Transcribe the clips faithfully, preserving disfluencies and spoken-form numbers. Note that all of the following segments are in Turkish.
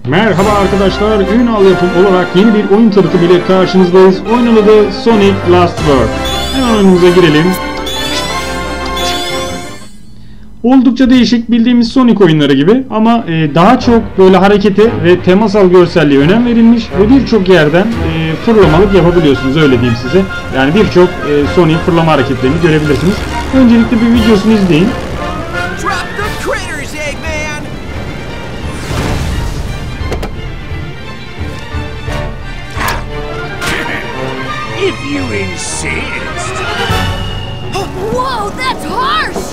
Merhaba arkadaşlar, Ünal Yapım olarak yeni bir oyun tanıtımı ile karşınızdayız. Oyunun adı Sonic Last World. Hemen oyunumuza girelim. Oldukça değişik, bildiğimiz Sonic oyunları gibi ama e, daha çok böyle harekete ve temasal görselliğe önem verilmiş ve birçok yerden e, fırlamalık yapabiliyorsunuz, öyle diyeyim size. Yani birçok e, Sonic fırlama hareketlerini görebilirsiniz. Öncelikle bir videosunu izleyin. If you insist. Whoa, that's harsh!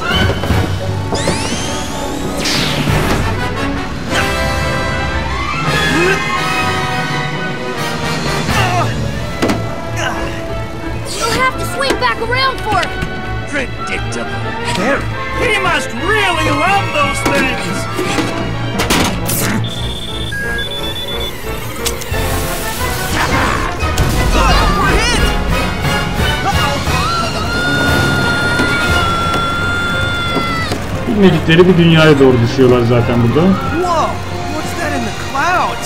You'll have to swing back around for it. Predictable. There. He must really love those things. Bilmedikleri bir dünyaya doğru düşüyorlar zaten burada. Whoa! What's that in the clouds?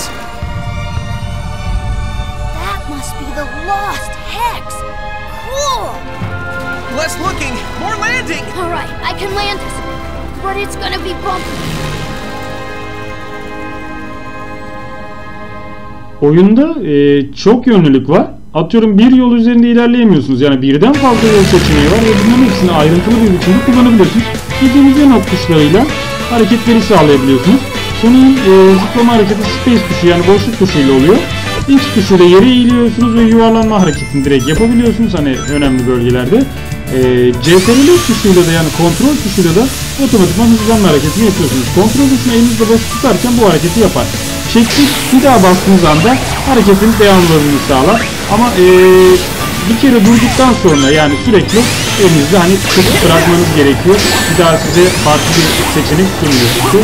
That must be the lost hex. Cool. Less looking, more landing. All right, I can land this, but it's gonna be bumpy. Oyunda e, çok yönlülük var. Atıyorum bir yol üzerinde ilerleyemiyorsunuz. Yani birden fazla yol seçeneği var ve bunların hepsini ayrıntılı bir biçimde kullanabiliyorsunuz. Bildiğiniz en alt tuşlarıyla hareketleri sağlayabiliyorsunuz. Sonic'in e, zıplama hareketi space tuşu, yani boşluk tuşuyla oluyor. X tuşuyla yere eğiliyorsunuz ve yuvarlanma hareketini direkt yapabiliyorsunuz hani önemli bölgelerde. E, C T R L tuşuyla da, yani kontrol tuşuyla da otomatikman hızlanma hareketini yapıyorsunuz. Kontrol tuşunu elinizde basıp tutarken bu hareketi yapar. Çektik, bir daha bastığınız anda hareketin devamlılığını sağlar. Ama e, bir kere durduktan sonra, yani sürekli elinizde hani tutup bırakmanız gerekiyor. Bir daha size farklı bir seçenek sunmuyor çünkü.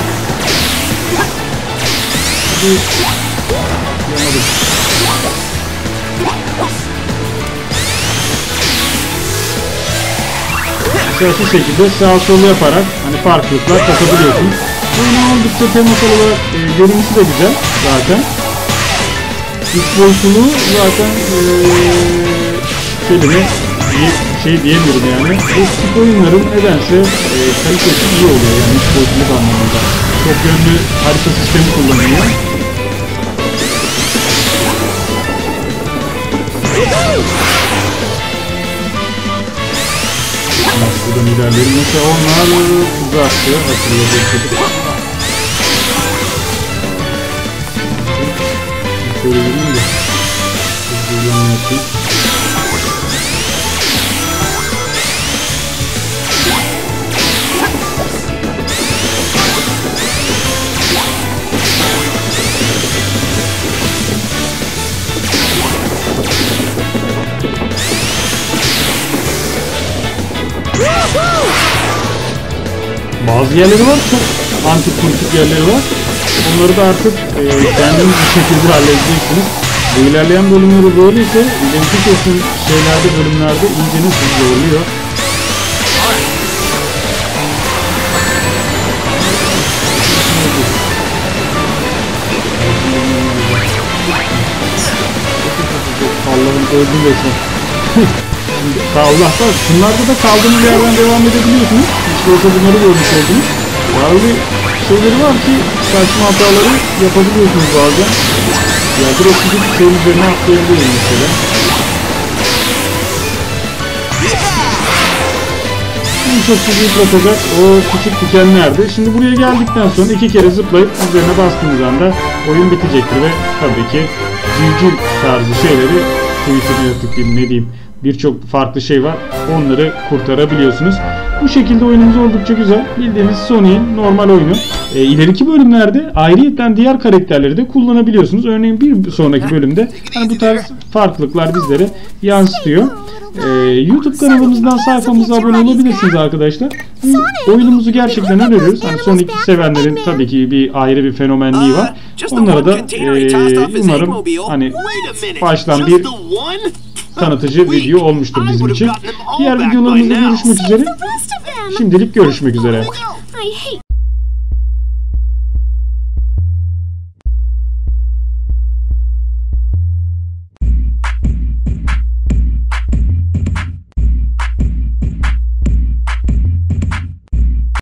Mesela şu şekilde sağ sol yaparak hani farklılıklar katabiliyorsunuz. Oyunun oldukça temasal olarak e, görüntüsü de güzel zaten. İlk boyutunu zaten e, kelime şey diyemiyorum yani. Bu tip oyunların nedense e, kalitesi iyi oluyor yani ilk boyutluluk anlamında. Çok yönlü harita sistemi kullanılıyor. Buradan ilerleyelim. Mesela onlar uzaktı. Hatırlayacaksınız. Şöyle vereyim de. Hızlı yapayım. Bazı yerleri var, çok antik politik yerleri var. Onları da artık e, kendiniz bir şekilde halledeceksiniz. Bu ilerleyen bölümleri böyleyse ileriki kesin şeylerde, bölümlerde iyice nasıl zorluyor. Allah'ım öldüm resmen. Allah'tan şunlarda da kaldığınız yerden devam edebiliyorsunuz. Hiç olsa bunları görmüş oldunuz. Bazı şeyleri var ki saçma hataları yapabiliyorsunuz bazen. Ya direkt gidip şeyin üzerine atlayabiliyorum mesela. En çok sizi yıpratacak o küçük dikenlerdi. Şimdi buraya geldikten sonra iki kere zıplayıp üzerine bastığınız anda oyun bitecektir ve tabii ki civciv tarzı şeyleri, tweetini tıklayayım ne diyeyim, birçok farklı şey var. Onları kurtarabiliyorsunuz. Bu şekilde oyunumuz oldukça güzel. Bildiğiniz Sonic'in normal oyunu. E, ileriki bölümlerde ayrıyeten diğer karakterleri de kullanabiliyorsunuz. Örneğin bir sonraki bölümde hani bu tarz farklılıklar bizlere yansıtıyor. E, YouTube kanalımızdan sayfamıza abone olabilirsiniz arkadaşlar. Oyunumuzu gerçekten öneriyoruz. Hani Sonic sevenlerin tabii ki bir ayrı bir fenomenliği var. Onlara da e, umarım hani baştan bir tanıtıcı video olmuştur bizim için. Diğer videolarımızda görüşmek üzere. Şimdilik görüşmek üzere. I hate